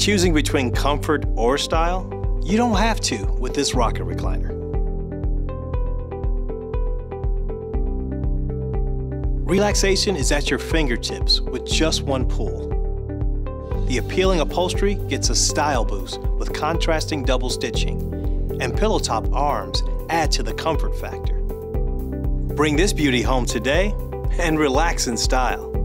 Choosing between comfort or style? You don't have to with this rocker recliner. Relaxation is at your fingertips with just one pull. The appealing upholstery gets a style boost with contrasting double stitching, and pillow top arms add to the comfort factor. Bring this beauty home today and relax in style.